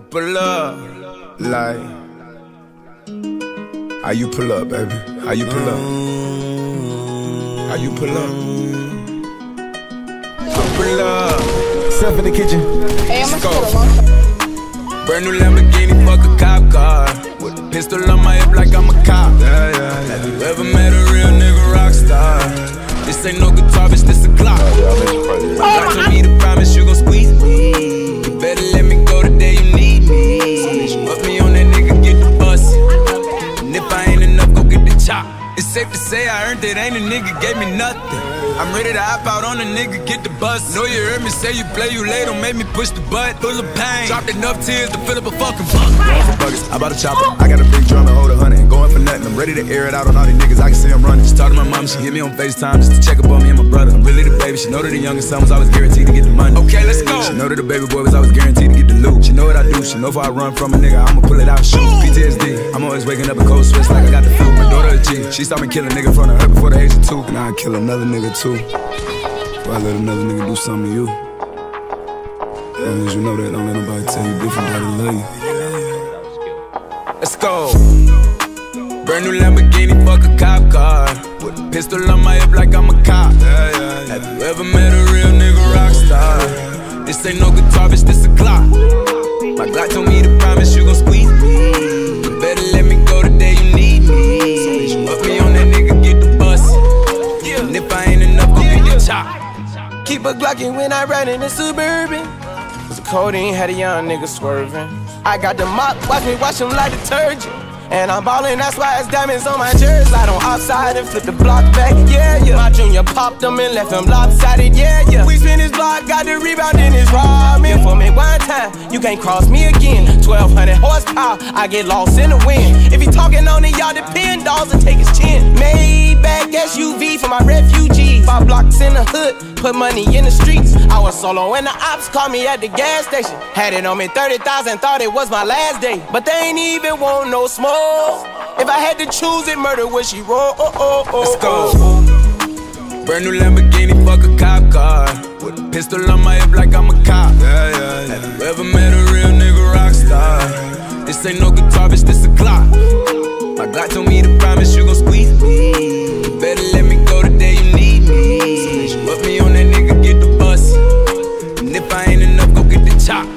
pull up. Like, how you pull up, baby? How you pull up? How you pull up? I pull up. Self in the kitchen. Hey, I'm Let's gonna go. put a long. Brand new Lamborghini, fuck a cop car. With a pistol on my hip like I'm a cop. Have you ever met a real nigga rockstar? This ain't no guitar, bitch, this a Glock. God told me to promise you gon' squeeze me. You better let me go the day you need me. Put me on that nigga, get the bus. And if I ain't enough, go get the chop. It's safe to say I earned it, ain't a nigga gave me nothing. I'm ready to hop out on a nigga, get the bus. Know you heard me say you play, you late, don't make me push the butt. Full of pain, dropped enough tears to fill up a fucking buck. Going for buckets, I bought a chopper. I got a big drum and hold 100. Ain't going for nothing, I'm ready to air it out on all these niggas. I can see I'm running. She talked to my mom, she hit me on FaceTime just to check up on me and my brother. I'm really the baby, she know that the youngest son was always guaranteed to get the money. Okay, let's go. She know that the baby boy was always guaranteed to get the loot. She know what I do, she know if I run from a nigga, I'ma pull it out, shoot. PTSD, I'm always waking up in cold sweats like I got the flu. My daughter a G, she saw me kill a nigga in front of her before the age of 2. And I'd kill another nigga too. Before I let another nigga do something to you. As long as you know that, don't let nobody tell you different how to love you. Let's go. Brand new Lamborghini, fuck a cop car. With a pistol on my hip like I'm a cop. Have you ever met a real nigga rockstar? This ain't no guitar, bitch, this a Glock. My Glock told me to promise you gon' squeeze me. You better let me go the day you need me. Put me on that nigga, get the bus. And if I ain't enough, go get the chop. Keep a Glockin' when I ride in the Suburban. Cause the codeine had a young nigga swerving. I got the mop, watch me wash him like detergent. And I'm ballin', that's why it's diamonds on my jersey. Slide on outside and flip the block back, yeah, yeah. My junior popped him and left him lopsided, yeah, yeah. We spin his block, got the rebound in his ramen. For me one time, you can't cross me again. 1200 horsepower, I get lost in the wind. If he talking on it, y'all depend, dolls and take his chin. Maybach SUV for my refugee. 5 blocks in the hood, put money in the streets. I was solo when the ops called me at the gas station. Had it on me 30,000, thought it was my last day. But they ain't even want no smoke. If I had to choose it, murder would she roll? Let's go. Brand new Lamborghini, fuck a cop car. With a pistol on my hip like I'm a cop. Have you ever met a real nigga rockstar? This ain't no guitar, bitch, this a Glock. My Glock told me to promise you gon' squeeze me. You better let me go the day you need me. Put me on that nigga, get the bus. And if I ain't enough, go get the chop.